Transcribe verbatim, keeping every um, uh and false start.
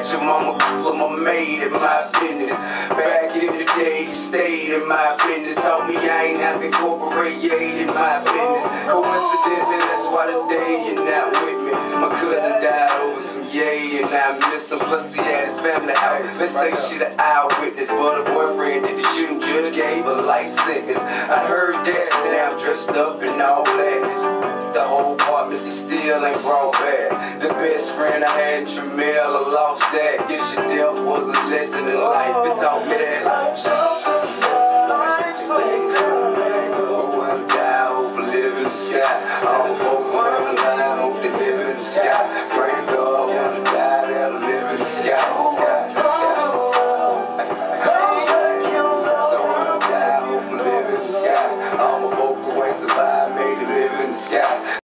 at your mama, cause my maid in my business. Back in the day, you stayed in my business. Told me I ain't have to incorporate, you ain't in my business. Coincidentally, that's why today you're not with me. My cousin died over some yay, and I miss him. Plus he had his family out. Let's say she the eyewitness, but her boyfriend did the shooting. Judge gave a life sentence. I heard that, now I'm dressed up in all black. The whole apartment, he still ain't brought back. The best friend I had in Tramiel, I lost that. Guess your death was a lesson in life. It taught me that.